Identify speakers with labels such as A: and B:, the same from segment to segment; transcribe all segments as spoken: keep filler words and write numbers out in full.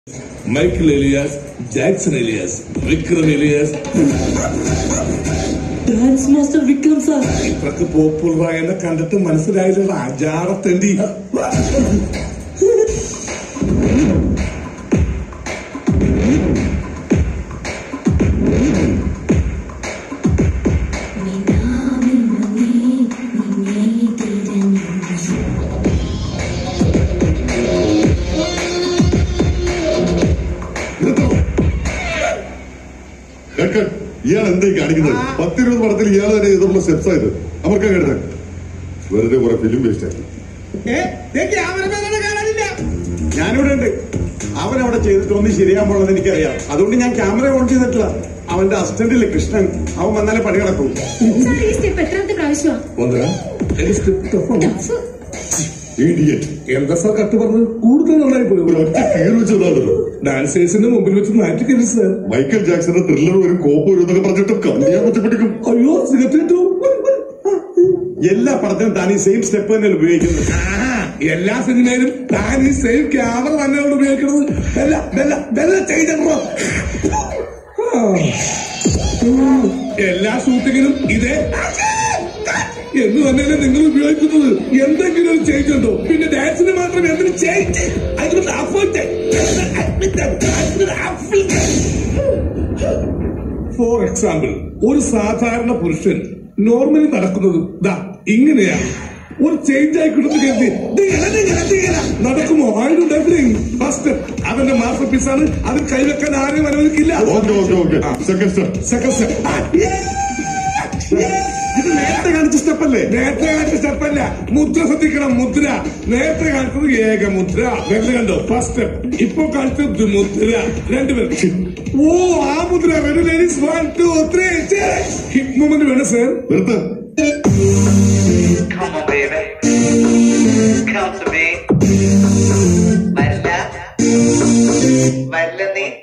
A: Michael Elias, Jackson Elias, Vikram Elias.
B: Dance Master Vikram sir.
A: ഇത്രക്ക് പോപ്പുലറായെന്ന് കണ്ടിട്ട് മനസ്സിലായില്ല അജാടത്തേണ്ടി.
C: ഇയാൾ എന്തേ കാണിക്കുന്നത്? പത്തിരുപത് പടത്തിൽ ഇയാൾ തന്നെ ചെയ്തുള്ള സ്റ്റെപ്സ് ആയത് അവർക്ക് കേട്ടത് വെറുതെ കുറെ ഫിലിം വേസ്റ്റ് ആക്കി.
D: ഞാനിവിടെ ഉണ്ട്. അവനവിടെ ചെയ്തിട്ടൊന്നും ശരിയാകുമ്പോഴെന്ന് എനിക്കറിയാം. അതുകൊണ്ട് ഞാൻ ക്യാമറ ഓൺ ചെയ്തിട്ടില്ല. അവന്റെ അസിസ്റ്റന്റില്ലേ കൃഷ്ണൻ, അവൻ വന്നാലേ പണി കിടക്കും.
A: എന്താ സാർ കട്ട് പറഞ്ഞത്? കൂടുതൽ നന്നായി പോയി.
C: ഒറ്റ കീറി വെച്ചതാണല്ലോ.
A: ഡാൻസേഴ്സിന്റെ മുമ്പിൽ വെച്ച് നാറ്റിക്കരുത് സാർ.
C: മൈക്കൽ ജാക്സന്റെ ത്രില്ലർ വരും, കോപ്പ് വരും എന്നൊക്കെ പറഞ്ഞിട്ട് കണ്ണിയാൻ പറ്റിപ്പിടിക്കും.
A: അയ്യോ സിഗരറ്റ്.
D: എല്ലാ പടത്തിനും താൻ ഈ സെയിം സ്റ്റെപ്പ് തന്നെയാണ് ഉപയോഗിക്കുന്നത്.
A: എല്ലാ സിനിമയിലും താൻ ഈ സെയിം ക്യാമറ തന്നെയാണ് ഉപയോഗിക്കുന്നത്. എല്ലാ ഷൂട്ടിങ്ങിനും ഇതേ എന്ന് തന്നെയല്ലേ നിങ്ങൾ ഉപയോഗിക്കുന്നത്. എന്തെങ്കിലും ഒരു ചേഞ്ച് ഉണ്ടോ? പിന്നെ ഡാൻസിന് മാത്രം എന്തെങ്കിലും ചേഞ്ച്? ഫോർ എക്സാമ്പിൾ, ഒരു സാധാരണ പുരുഷൻ നോർമലി നടക്കുന്നത് ദാ ഇങ്ങനെയാണ്. ഒരു ചേഞ്ച് ആയി കിട്ടുന്ന നടക്കുമോ? ആയിരുന്നു ഡെഫിനിങ് ഫസ്റ്റ് അവന്റെ മാസ്റ്റർ പീസാണ്. അതിൽ കൈവെക്കാൻ ആരെയും അനുവദിക്കില്ല. സെക്കൻഡ് സ്റ്റെപ്പ്
D: ഇത് നേരത്തെ കാണിച്ച സ്റ്റെപ്പല്ലേ?
A: നേരത്തെ കാണിച്ച സ്റ്റെപ്പല്ല, മുദ്ര ശ്രദ്ധിക്കണം. മുദ്ര നേരത്തെ കാണിച്ചത് ഏക മുദ്ര. വെറുതെ കണ്ടോ? First step. ഇപ്പൊ കാണിച്ചത് മുദ്ര. രണ്ടുപേരും ഓ ആ മുദ്ര വെറും ladies. One two three hip movement വേണം sir.
E: Come on, baby. Come to me. Valla. Valla ni.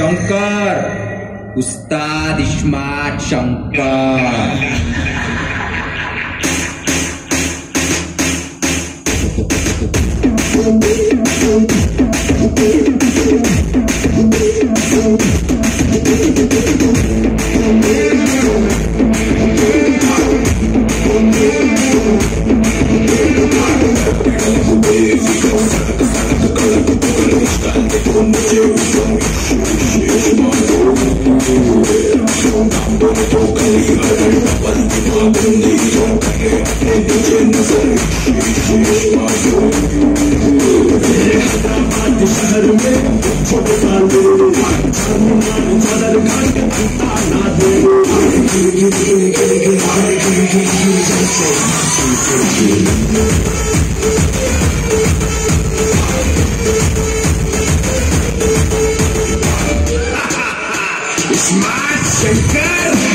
B: Shankar Ustaad iSmart Shankar
A: Smart Shaker.